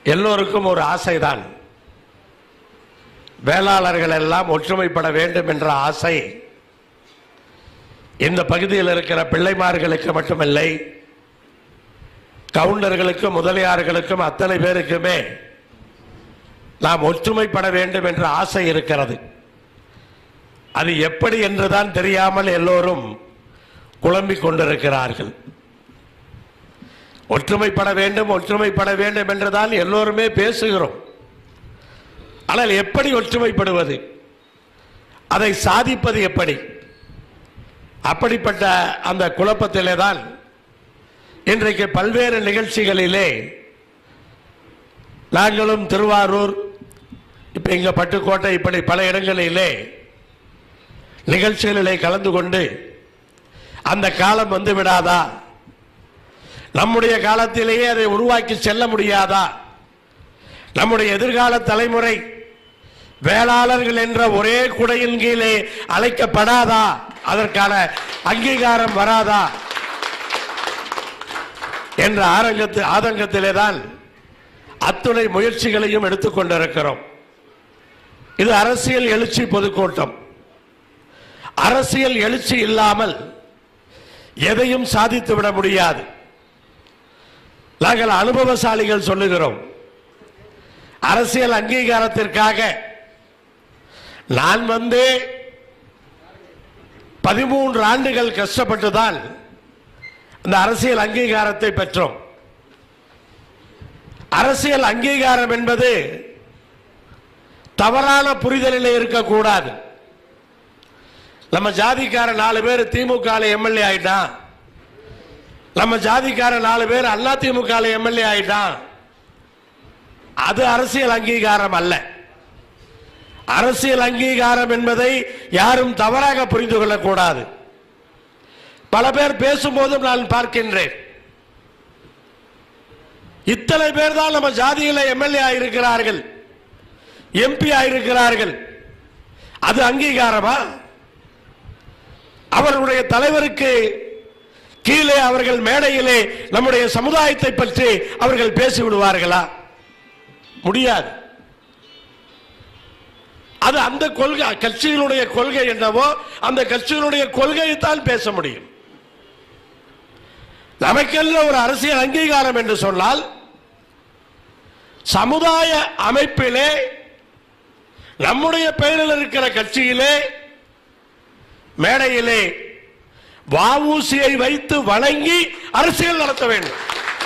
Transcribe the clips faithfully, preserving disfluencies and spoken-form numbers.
எல்லோருக்கும் ஒரு ஆசைதான், வேளாளர்கள் எல்லாம் ஒற்றுமைப்பட வேண்டும் என்ற ஆசை இந்த பகுதியில் இருக்கிற பிள்ளைமார்களுக்கு மட்டுமில்லை, கவுண்டர்களுக்கும் முதலியார்களுக்கும் அத்தனை பேருக்குமே நாம் ஒற்றுமைப்பட வேண்டும் என்ற ஆசை இருக்கிறது. அது எப்படி என்றுதான் தெரியாமல் எல்லோரும் குழம்பிக் கொண்டிருக்கிறார்கள். ஒற்றுமைப்பட வேண்டும் ஒற்றுமைப்பட வேண்டும் என்றுதான் எல்லோருமே பேசுகிறோம். ஆனால் எப்படி ஒற்றுமைப்படுவது, அதை சாதிப்பது எப்படி? அப்படிப்பட்ட அந்த குழப்பத்திலே தான் இன்றைக்கு பல்வேறு நிகழ்ச்சிகளிலே நாங்களும் திருவாரூர், இப்ப இங்க பட்டுக்கோட்டை, இப்படி பல இடங்களிலே நிகழ்ச்சிகளிலே கலந்து கொண்டு அந்த காலம் வந்து விடாதா, நம்முடைய காலத்திலேயே அதை உருவாக்கி செல்ல முடியாதா, நம்முடைய எதிர்கால தலைமுறை வேளாளர்கள் என்ற ஒரே குடையின் கீழே அழைக்கப்படாதா, அதற்கான அங்கீகாரம் வராதா என்ற ஆரங்கத்து ஆதங்கத்திலே தான் அத்துணை முயற்சிகளையும் எடுத்துக்கொண்டிருக்கிறோம். இது அரசியல் எழுச்சி பொதுக்கூட்டம். அரசியல் எழுச்சி இல்லாமல் எதையும் சாதித்து விட முடியாது. நாங்கள் அனுபவசாலிகள் சொல்லுகிறோம். அரசியல் அங்கீகாரத்திற்காக நான் வந்து பதிமூன்று ஆண்டுகள் கஷ்டப்பட்டுதான் இந்த அரசியல் அங்கீகாரத்தை பெற்றோம். அரசியல் அங்கீகாரம் என்பது தவறான புரிதலில் இருக்கக்கூடாது. நம்ம ஜாதிக்கார நாலு பேர் திமுக எம்எல்ஏ ஆயிட்டான், நம்ம ஜாதிக்கார நாலு பேர் அண்ணா திமுக எம்எல்ஏ ஆயிட்டான், அது அரசியல் அங்கீகாரம் அல்ல. அரசியல் அங்கீகாரம் என்பதை யாரும் தவறாக புரிந்து கொள்ளக்கூடாது. பல பேர் பேசும்போதும் நான் பார்க்கின்றேன், இத்தனை பேர் தான் நம்ம ஜாதியில் எம்எல்ஏ ஆயிருக்கிறார்கள், எம்பி ஆயிருக்கிறார்கள், அது அங்கீகாரமா? அவர்களுடைய தலைவருக்கு கீழே அவர்கள் மேடையிலே நம்முடைய சமுதாயத்தை பற்றி அவர்கள் பேசிவிடுவார்களா? முடியாது. அது அந்த கொள்கை, கட்சிகளுடைய கொள்கை என்னவோ அந்த கட்சிகளுடைய கொள்கையை தான் பேச முடியும். நமக்கெல்லாம் ஒரு அரசியல் அங்கீகாரம் என்று சொன்னால் சமுதாய அமைப்பிலே நம்முடைய பெயரில் இருக்கிற கட்சியிலே மேடையிலே வஉசியை வைத்து வணங்கி அரசியல் நடத்த வேண்டும்.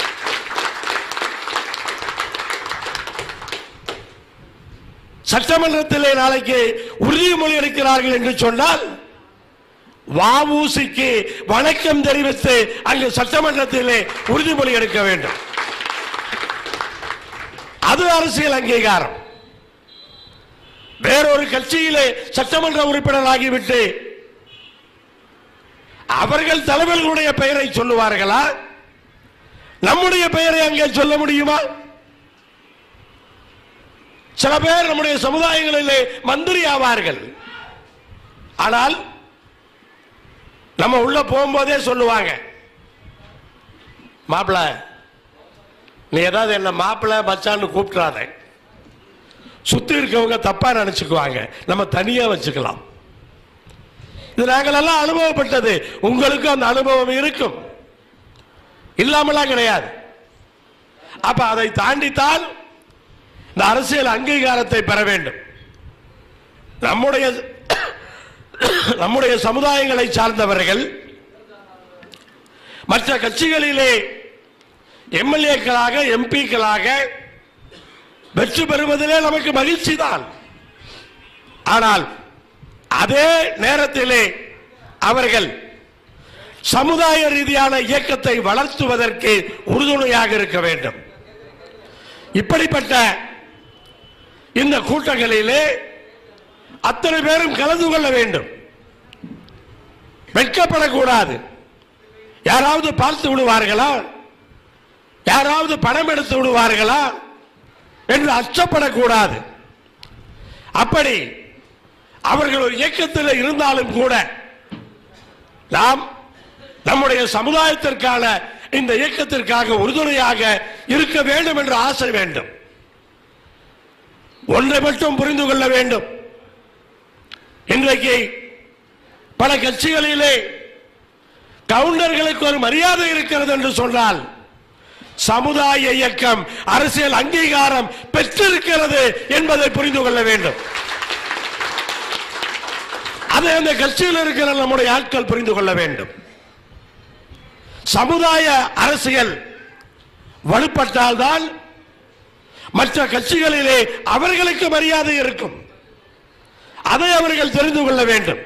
சட்டமன்றத்திலே நாளைக்கு உறுதிமொழி எடுக்கிறார்கள் என்று சொன்னால் வஉசிக்கு வணக்கம் தெரிவித்து அங்கு சட்டமன்றத்திலே உறுதிமொழி எடுக்க வேண்டும். அது அரசியல் அங்கீகாரம். வேறொரு கட்சியிலே சட்டமன்ற உறுப்பினர் ஆகிவிட்டு அவர்கள் தலைவர்களுடைய பெயரை சொல்லுவார்களா? நம்முடைய பெயரை அங்கே சொல்ல முடியுமா? சில பேர் நம்முடைய சமுதாயங்களிலே மந்திரி ஆவார்கள், ஆனால் நம்ம உள்ள போகும்போதே சொல்லுவாங்க, மாப்பிள்ள நீ ஏதாவது என்ன மாப்பிள்ள மச்சான்னு கூப்பிட்டுறாத, சுத்தி இருக்கவங்க தப்பா நினைச்சுக்குவாங்க, நம்ம தனியா வச்சுக்கலாம். இது நாங்கள் எல்லாம் அனுபவப்பட்டது. உங்களுக்கு அந்த அனுபவம் இருக்கும், இல்லாமலாம் கிடையாது. அப்ப அதை தாண்டித்தான் இந்த அரசியல் அங்கீகாரத்தை பெற வேண்டும். நம்முடைய நம்முடைய சமுதாயங்களை சார்ந்தவர்கள் மற்ற கட்சிகளிலே எம்எல்ஏக்களாக எம்பிக்களாக வெற்றி பெறுவதிலே நமக்கு மகிழ்ச்சி தான். ஆனால் அதே நேரத்திலே அவர்கள் சமுதாய ரீதியான இயக்கத்தை வளர்த்துவதற்கு உறுதுணையாக இருக்க வேண்டும். இப்படிப்பட்ட இந்த கூட்டங்களிலே அத்தனை பேரும் கலந்து கொள்ள வேண்டும். வெட்கப்படக்கூடாது. யாராவது பார்த்து விடுவார்களா, யாராவது பணம் எடுத்து விடுவார்களா என்று அச்சப்படக்கூடாது. அப்படி அவர்கள் ஒரு இயக்கத்தில் இருந்தாலும் கூட நாம் நம்முடைய சமுதாயத்திற்கான இந்த இயக்கத்திற்காக உறுதுணையாக இருக்க வேண்டும் என்ற ஆசை வேண்டும். ஒன்றை மட்டும் புரிந்து கொள்ள வேண்டும். இன்றைக்கு பல கட்சிகளிலே கவுண்டர்களுக்கு ஒரு மரியாதை இருக்கிறது என்று சொன்னால் சமுதாய இயக்கம் அரசியல் அங்கீகாரம் பெற்றிருக்கிறது என்பதை புரிந்து கொள்ள வேண்டும். அதை அந்த கட்சியில் இருக்கிற நம்முடைய ஆட்கள் புரிந்து கொள்ள வேண்டும். சமுதாய அரசியல் வலுப்பட்டால்தான் மற்ற கட்சிகளிலே அவர்களுக்கு மரியாதை இருக்கும். அதை அவர்கள் தெரிந்து கொள்ள வேண்டும்.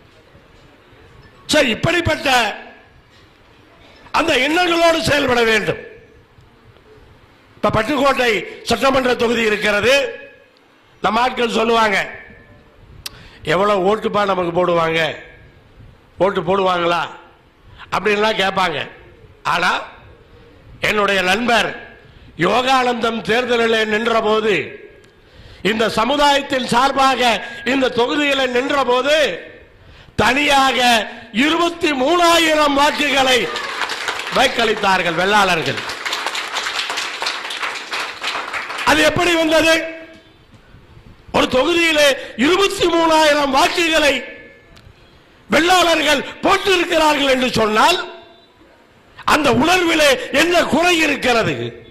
சரி, இப்படிப்பட்ட அந்த எண்ணங்களோடு செயல்பட வேண்டும். இப்ப பட்டுக்கோட்டை சட்டமன்ற தொகுதி இருக்கிறது. நம்ம ஆட்கள் சொல்லுவாங்க, எவ்வளவு ஓட்டுப்பா நமக்கு போடுவாங்க, ஓட்டு போடுவாங்களா அப்படின்லாம் கேட்பாங்க. ஆனா என்னுடைய நண்பர் யோகானந்தம் தேர்தலில் நின்ற போது, இந்த சமுதாயத்தின் சார்பாக இந்த தொகுதியில் நின்ற போது தனியாக இருபத்தி மூணாயிரம் வாக்குகளை வாக்களித்தார்கள் வெள்ளாளர்கள். அது எப்படி வந்தது? ஒரு தொகுதியிலே இருபத்தி மூணாயிரம் வாக்குகளை வெள்ளாளர்கள் போட்டிருக்கிறார்கள் என்று சொன்னால் அந்த உணர்விலே என்ன குறை இருக்கிறது?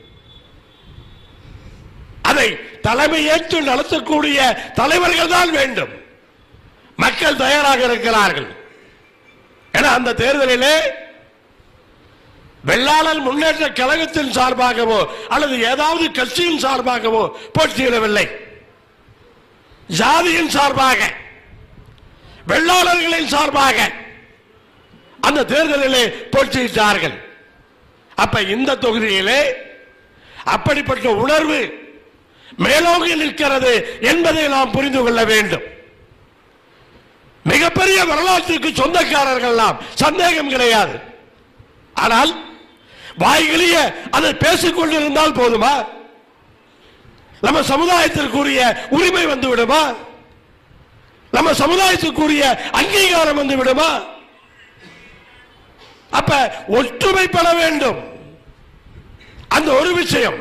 அதை தலைமை ஏற்று நடத்தக்கூடிய தலைவர்கள் தான் வேண்டும். மக்கள் தயாராக இருக்கிறார்கள். என அந்த தேர்தலிலே வெள்ளாளர் முன்னேற்ற கழகத்தின் சார்பாகவோ அல்லது ஏதாவது கட்சியின் சார்பாகவோ போட்டியிடவில்லை. ஜாதியின் சார்பாக, வெள்ளாளர்களின் சார்பாக அந்த தேர்தலிலே போட்டியிட்டார்கள். அப்ப இந்த தொகுதியிலே அப்படிப்பட்ட உணர்வு மேலோங்கி நிற்கிறது என்பதை நாம் புரிந்து கொள்ள வேண்டும். மிகப்பெரிய வரலாற்றுக்கு சொந்தக்காரர்கள் நாம், சந்தேகம் கிடையாது. ஆனால் வாய்களிய அதை பேசிக் கொண்டிருந்தால் போதுமா? நம்ம சமுதாயத்திற்குரிய உரிமை வந்து விடுமா? நம்ம சமுதாயத்திற்குரிய அங்கீகாரம் வந்து விடுமா? அப்ப ஒற்றுமைப்பட வேண்டும். அந்த ஒரு விஷயம்.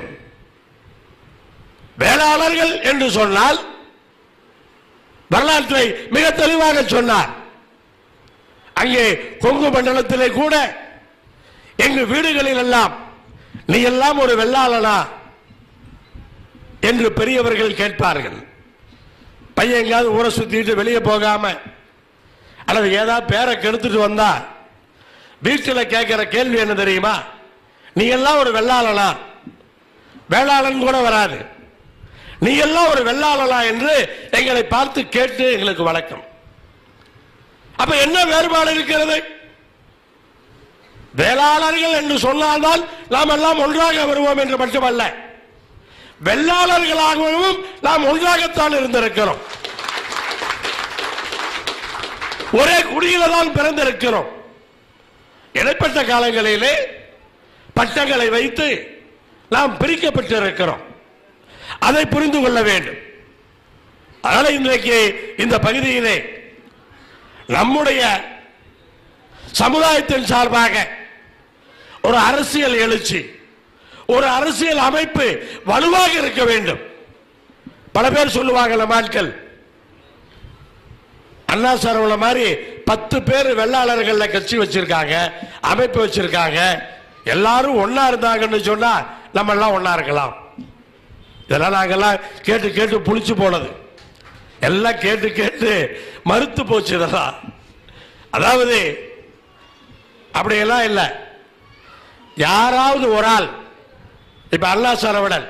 வேளாளர்கள் என்று சொன்னால் வரலாற்றை மிக தெளிவாக சொன்னார். அங்கே கொங்கு மண்டலத்திலே கூட எங்கள் வீடுகளில் எல்லாம் நீ எல்லாம் ஒரு வெள்ளாளனா என்று பெரியவர்கள் கேட்பார்கள். பையன் எங்காவது ஊரை சுத்திட்டு வெளியே போகாம அல்லது ஏதாவது பேரை கெடுத்துட்டு வந்தா வீட்டில் கேட்கிற கேள்வி என்ன தெரியுமா? நீ எல்லாம் ஒரு வெள்ளாளனா? வேளாளன் கூட வராது. நீ எல்லாம் ஒரு வெள்ளாளனா என்று எங்களை பார்த்து கேட்டு எங்களுக்கு வழக்கம். அப்ப என்ன வேறுபாடு இருக்கிறது? வேளாளர்கள் என்று சொன்னால்தான் நாம் எல்லாம் ஒன்றாக வருவோம் என்று மட்டுமல்ல, வெள்ளாளர்களாகவும் நாம் ஒன்றாகத்தான் இருந்திருக்கிறோம். ஒரே குடியில தான் பிறந்திருக்கிறோம். இடைப்பட்ட காலங்களிலே பட்டங்களை வைத்து நாம் பிரிக்கப்பட்டிருக்கிறோம். அதை புரிந்து கொள்ள வேண்டும். அதனால இன்றைக்கு இந்த பகுதியிலே நம்முடைய சமுதாயத்தின் சார்பாக ஒரு அரசியல் எழுச்சி, ஒரு அரசியல் அமைப்பு வலுவாக இருக்க வேண்டும். பல பேர் சொல்லுவாங்க, நம்ம ஆட்கள் அண்ணா சார்வல மாதிரி பத்து பேர் வெள்ளாளர்கள் கட்சி வச்சிருக்காங்க, அமைப்பு வச்சிருக்காங்க, எல்லாரும் ஒன்னா இருந்தாங்கன்னு சொன்னா நம்ம எல்லாம் ஒன்னா இருக்கலாம். இதெல்லாம் நாங்கெல்லாம் கேட்டு கேட்டு புளிச்சு போனது, எல்லாம் கேட்டு கேட்டு மறுத்து போச்சு. இதெல்லாம் அதாவது அப்படியெல்லாம் இல்லை. யாராவது ஒரு ஆள், இப்ப அண்ணா சரவணன்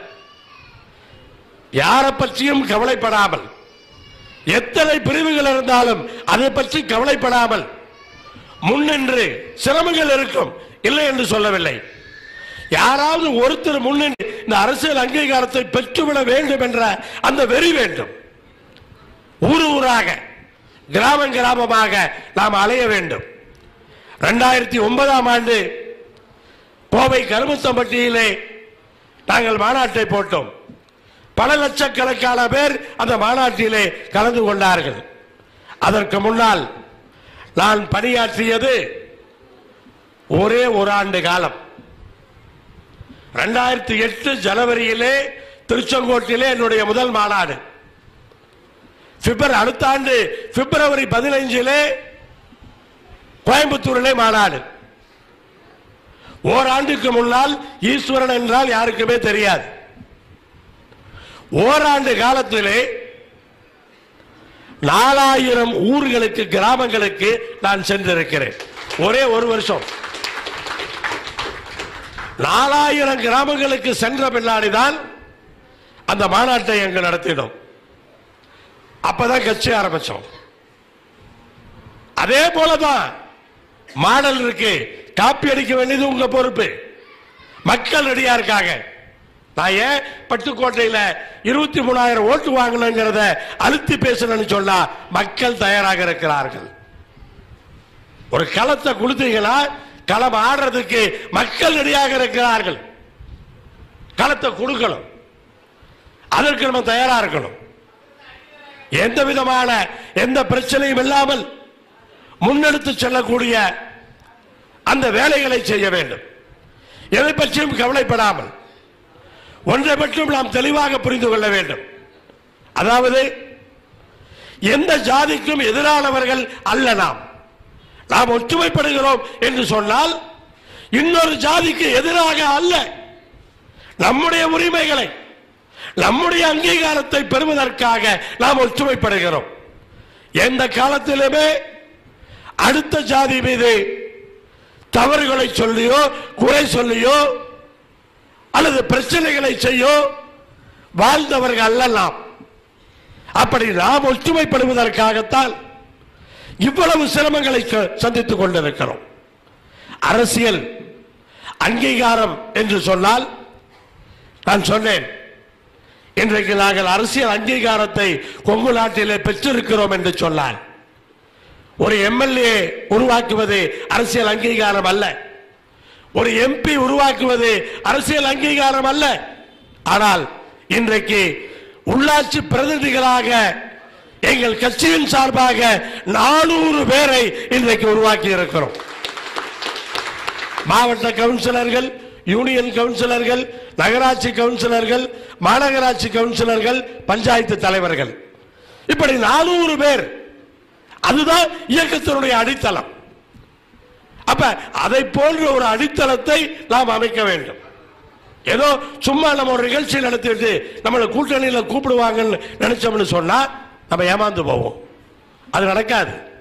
யாரை பற்றியும் கவலைப்படாமல், எத்தனை பிரிவுகள் இருந்தாலும் அதை பற்றி கவலைப்படாமல் முன்னின்று, சிரமங்கள் இருக்கும் இல்லை என்று சொல்லவில்லை, யாராவது ஒருத்தர் முன்னின்று இந்த அரசியல் அங்கீகாரத்தை பெற்றுவிட வேண்டும் என்ற அந்த வெறி வேண்டும். ஊர் ஊராக, கிராமம் கிராமமாக நாம் அலைய வேண்டும். இரண்டாயிரத்தி ஒன்பதாம் ஆண்டு கோவை கருமத்தம்பட்டியிலே நாங்கள் மாநாட்டை போட்டோம். பல லட்சக்கணக்கான பேர் அந்த மாநாட்டிலே கலந்து கொண்டார்கள். அதற்கு முன்னால் நான் பணியாற்றியது ஒரே ஒரு ஆண்டு காலம். இரண்டாயிரத்தி எட்டு ஜனவரியிலே திருச்செங்கோட்டிலே என்னுடைய முதல் மாநாடு. பிப்ரவரி அடுத்த ஆண்டு பிப்ரவரி பதினைஞ்சிலே கோயம்புத்தூரிலே மாநாடு. ஓராண்டுக்கு முன்னால் ஈஸ்வரன் என்றால் யாருக்குமே தெரியாது. ஓராண்டு காலத்திலே நாலாயிரம் ஊர்களுக்கு, கிராமங்களுக்கு நான் சென்றிருக்கிறேன். ஒரே ஒரு வருஷம் நாலாயிரம் கிராமங்களுக்கு சென்ற பின்னாடிதான் அந்த மாநாட்டை எங்க நடத்தினோம். அப்பதான் கட்சி ஆரம்பிச்சோம். அதே போலதான் மாடல் இருக்கு. காப்பி அடிக்க வேண்டியது உங்க பொறுப்பு. மக்கள் ரெடியா இருக்காங்க. நான் ஏன் பட்டுக்கோட்டையில இருபத்தி மூணாயிரம் ஓட்டு வாங்கணுங்கிறத அழுத்தி பேசணும்னு சொன்னா மக்கள் தயாராக இருக்கிறார்கள். ஒரு களத்தை கொடுத்தீங்கன்னா களம் ஆடுறதுக்கு மக்கள் ரெடியாக இருக்கிறார்கள். களத்தை கொடுக்கணும், அதற்கு நம்ம தயாரா இருக்கணும். எந்த விதமான எந்த பிரச்சனையும் இல்லாமல் முன்னெடுத்து செல்லக்கூடிய அந்த வேலைகளை செய்ய வேண்டும். எதை பற்றியும் கவலைப்படாமல் ஒன்றை பற்றியும் நாம் தெளிவாக புரிந்து கொள்ள வேண்டும். அதாவது எந்த ஜாதிக்கும் எதிரானவர்கள் அல்ல. நாம் நாம் ஒற்றுமைப்படுகிறோம் என்று சொன்னால் இன்னொரு ஜாதிக்கு எதிராக அல்ல. நம்முடைய உரிமைகளை, நம்முடைய அங்கீகாரத்தை பெறுவதற்காக நாம் ஒற்றுமைப்படுகிறோம். எந்த காலத்திலுமே அடுத்த ஜாதி மீது தவறுகளை சொல்லியோ குறை சொல்லியோ அல்லது பிரச்சனைகளை செய்யோ வாழ்ந்தவர்கள் அல்ல நாம். அப்படி நாம் ஒற்றுமைப்படுவதற்காகத்தான் இவ்வளவு சிரமங்களை சந்தித்துக் கொண்டிருக்கிறோம். அரசியல் அங்கீகாரம் என்று சொன்னால், நான் சொன்னேன், இன்றைக்கு நாங்கள் அரசியல் அங்கீகாரத்தை கொங்கு நாட்டிலே பெற்றிருக்கிறோம் என்று சொன்னார். ஒரு எம்எல்ஏ உருவாக்குவது அரசியல் அங்கீகாரம் அல்ல. ஒரு எம்பி உருவாக்குவது அரசியல் அங்கீகாரம் அல்ல. ஆனால் இன்றைக்கு உள்ளாட்சி பிரதிநிதிகளாக எங்கள் கட்சியின் சார்பாக நானூறு பேரை இன்றைக்கு உருவாக்கி இருக்கிறோம். மாவட்ட கவுன்சிலர்கள், யூனியன் கவுன்சிலர்கள், நகராட்சி கவுன்சிலர்கள், மாநகராட்சி கவுன்சிலர்கள், பஞ்சாயத்து தலைவர்கள், இப்படி நானூறு பேர். அதுதான் இயக்கத்தினுடைய அடித்தளம். அப்ப அதை போன்ற ஒரு அடித்தளத்தை நாம் அமைக்க வேண்டும். ஏதோ சும்மா நம்ம ஒரு நிகழ்ச்சி நடத்திட்டு நம்மளை கூட்டணியில் கூப்பிடுவாங்கன்னு நினைச்சோம்னு சொன்னா நம்ம ஏமாந்து போவோம். அது நடக்காது.